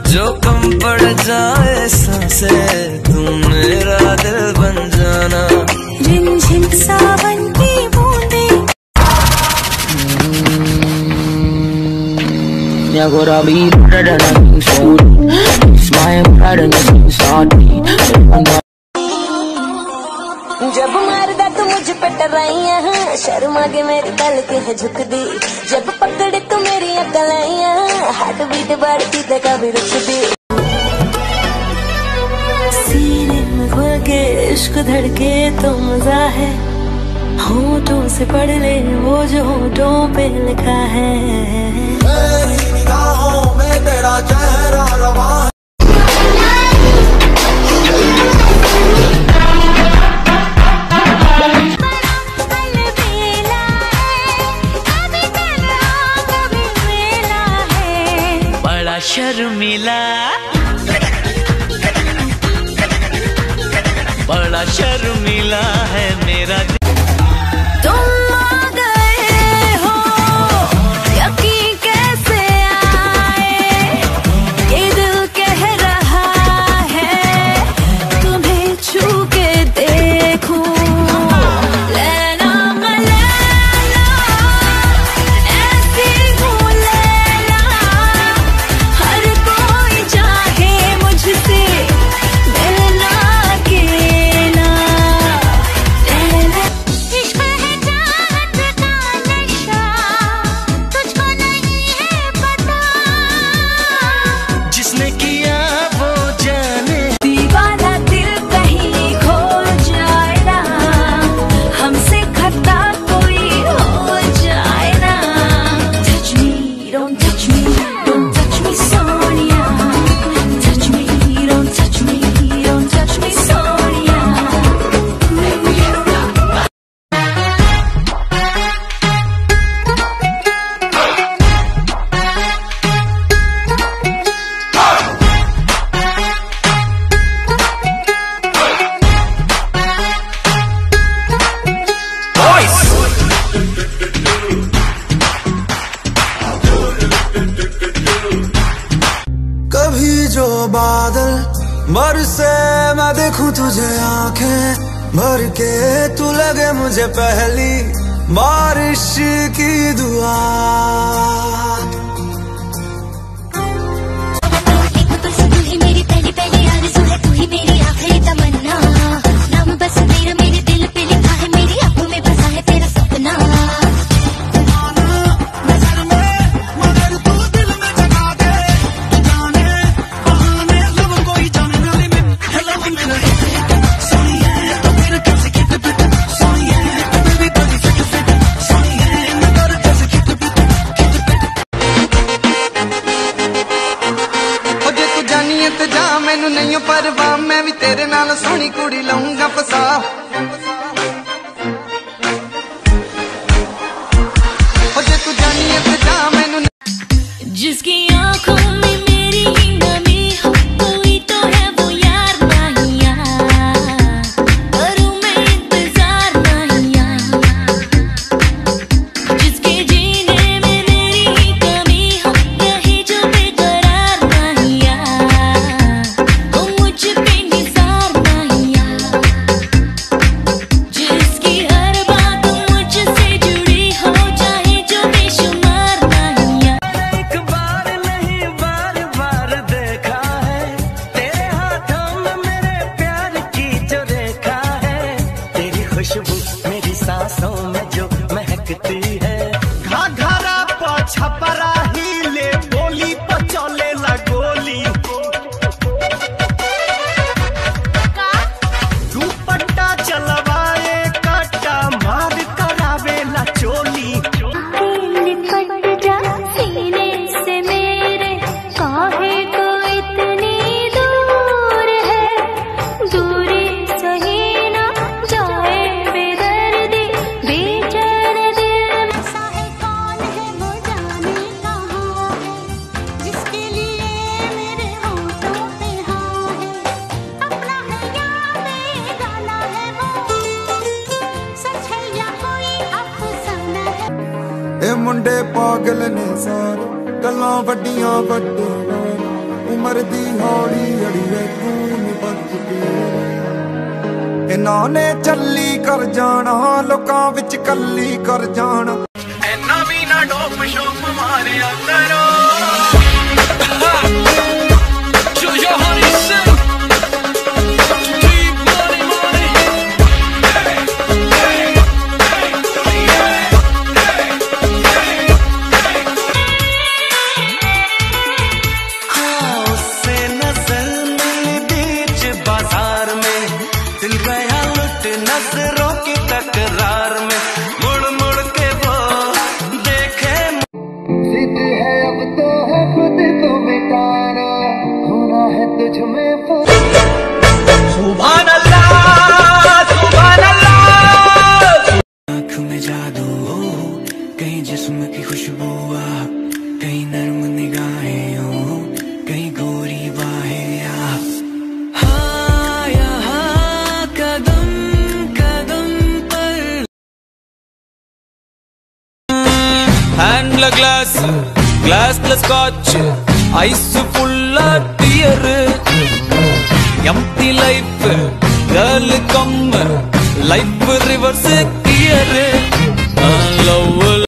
जो कम पड़ जाए सांसें, तुम मेरा दिल बन जाना। रिमझिम सावन की बूंदे। You're gonna be better than you should. It's my pride and it's salty. जब मारदा तू मुझ पे टराइयां, शर्मा के मेरी पलकें है झुक दी। जब पकड़े तू मेरी अकलाइयां, हार्ट बीट बढ़ती ते कभी रुक दी। सीने में घुल के इश्क धड़के तो मजा है, होठों से पढ़ ले वो जो होठों पे लिखा है। मेरी निगाहों में तेरा चेहरा रवा। शर्मिला, बड़ा शर्मिला है मेरा दिल। तुम आ गए हो, यकीन कैसे आए, ये दिल कह रहा है तुम्हें छू के देखूं। लैला मलैला ऐसी हूँ लैला, हर कोई चाहे मुझसे मिलना अकेला। इश्क है चाहत का नशा, तुझको नहीं है पता, जिसने किया वो जाने। दीवाना दिल कहीं खो जाए ना, हमसे खता कोई हो जाए ना। Touch me, don't touch me, don't touch me Sonia. Touch me, don't touch me, don't touch me Sonia. कभी जो बादल बरसे मैं देखूं तुझे आंखें भर के, तू लगे मुझे पहली बारिश की दुआ। एक बस तू ही मेरी पहली पहली आरज़ू है, तू ही मेरी आखिरी तमन्ना। नाम बस तेरा मेरे दिल पे लिखा है, मेरी आंखों में बसा है तेरा सपना। मैनू नहीं परवाह, मैं भी तेरे नाल सोहनी कुड़ी लाऊंगा फसा। जे तू जानी है तो जा मैनू। जिसकी आंखों में मेरी नमी हो, कोई तो है वो यार माहिया, करूं मैं इंतजार माहिया। जिसके जीने में मेरी कमी हो, रहे जो बेकरार माहिया, वो मुझ पे निसार माहिया। जिसकी हर बात मुझसे जुड़ी हो, चाहे जो बेशुमार माहिया। एक बार नहीं बार बार देखा है, तेरे हाथों में मेरे प्यार की जो रेखा है। तेरी खुशबू मेरी सांसों में जो महकती है। घाघरा छपरा ही ले बोली पचोले ला गोली। दुपट्टा चलवाए काटा मार करावे ला चोली। लिपट जा सीने से मेरे, काहे को इतनी दूर है, दूरी सही ना जाए बेदर्दी बेचैन दिल। ऐसा है कौन है वो जाने कहाँ है, जिसके लिए मेरे होठों पे हाँ है। अपना है या बेगाना है वो, सच है या कोई अफसाना है। ए मुंडे पागल ने सारे, गल्लां वड्डियां वड्डे उम्र दी हौली अड़िए तू नी बच के इन्हां ने चली कर जाना लोकां विच कल्ली कर जाना ऐना भी ना डोप शोप मारिया करो नजरों की तकरार में मुड़ मुड़ के वो देखे जिद है अब तो है खुद तो मिटाना होना है तुझ में सुभान अल्लाह सुभान अल्लाह। आँख में जादू हो कहीं जिस्म की खुशबू आ कहीं नर्म निगाहें हो कहीं गोरी बाहें आ Handle glass, glass plus scotch, ice full of beer. Empty life, girl come, life reverse gear. Love.